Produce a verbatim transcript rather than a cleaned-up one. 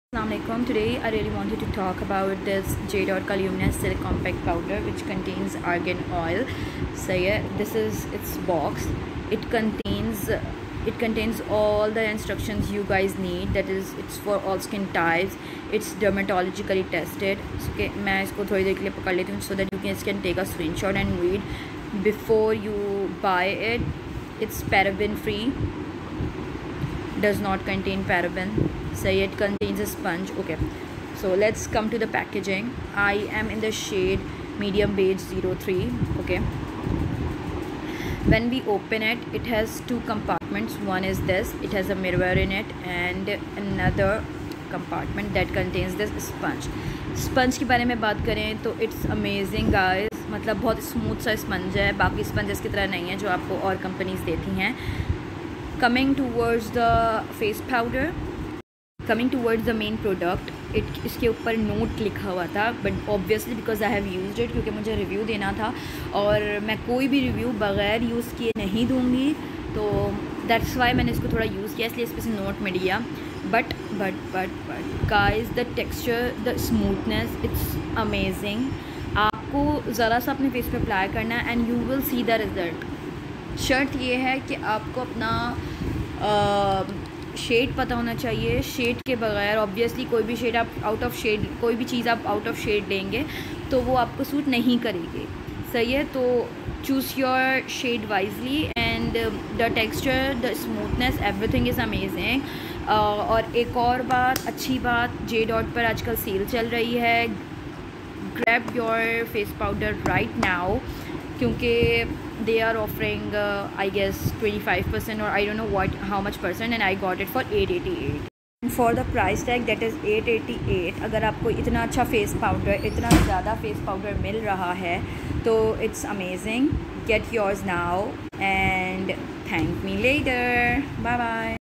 Assalamualaikum. Today I really wanted to talk about this Jade or Luminous Silk Compact Powder which contains argan oil. So yeah, this is its box. It contains it contains all the instructions you guys need. That is, it's for all skin types. It's dermatologically tested. So okay, मैं इसको थोड़ी देर के लिए पकड़ लेती हूँ so that you guys can take a screenshot and read before you buy it. It's paraben free. Does not contain paraben. So it contains a sponge. Okay, so let's come to the packaging. I am in the shade medium beige zero three. Okay, when we open it, it has two compartments. One is this, it has a mirror in it, and another compartment that contains this sponge. Sponge के बारे में बात करें तो it's amazing guys. मतलब बहुत smooth सा sponge है, बाकी स्पंजेस की तरह नहीं है जो आपको और कंपनीज देती हैं. Coming towards the face powder, coming towards the main product, it इसके ऊपर नोट लिखा हुआ था, but obviously because I have used it, क्योंकि मुझे रिव्यू देना था और मैं कोई भी रिव्यू बग़ैर यूज़ किए नहीं दूँगी, तो दैट्स वाई मैंने इसको थोड़ा यूज़ किया, इसलिए इस पर से नोट मिल गया. But but but but guys, the texture, the smoothness, it's amazing. आपको ज़रा सा अपने फेस पे अप्लाई करना है and you will see the result. शर्त ये है कि आपको अपना शेड पता होना चाहिए. शेड के बगैर ऑब्वियसली कोई भी शेड आप आउट ऑफ शेड कोई भी चीज़ आप आउट ऑफ शेड लेंगे तो वो आपको सूट नहीं करेगी. सही है, तो choose your shade wisely and the texture, the smoothness, everything is amazing. और एक और बात, अच्छी बात, जे डॉट पर आजकल सेल चल रही है. Grab your face powder right now, क्योंकि they are offering uh, I guess twenty-five percent or I don't know what how much percent, and I got it for eight eighty-eight. And for the price tag, that is eight eighty-eight, अगर आपको इतना अच्छा face powder, इतना ज़्यादा face powder मिल रहा है तो it's amazing. Get yours now and thank me later. Bye bye.